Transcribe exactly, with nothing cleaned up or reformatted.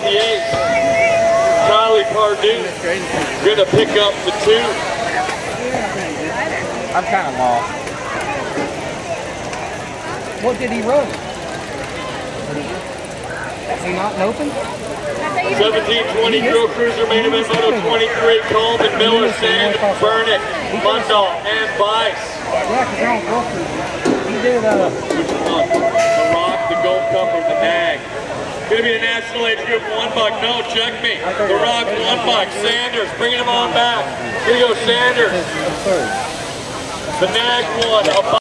the ace. Kylie Pardue gonna pick up the two. I'm kind of lost. What did he run? Is he not open? seventeen twenty Grill Cruiser main event moto twenty-three. Coleman, Miller, Sand, Burnett, Mundall, and Vice. Yeah, because they're on Grill Cruiser. He did, uh... Which one? The Rock, the Gold Cup, or the Nag? Gonna be the National Age Group one buck. No, check me. The Rock, one buck. Sanders, bringing him on back. Here you go, Sanders. The Nag one.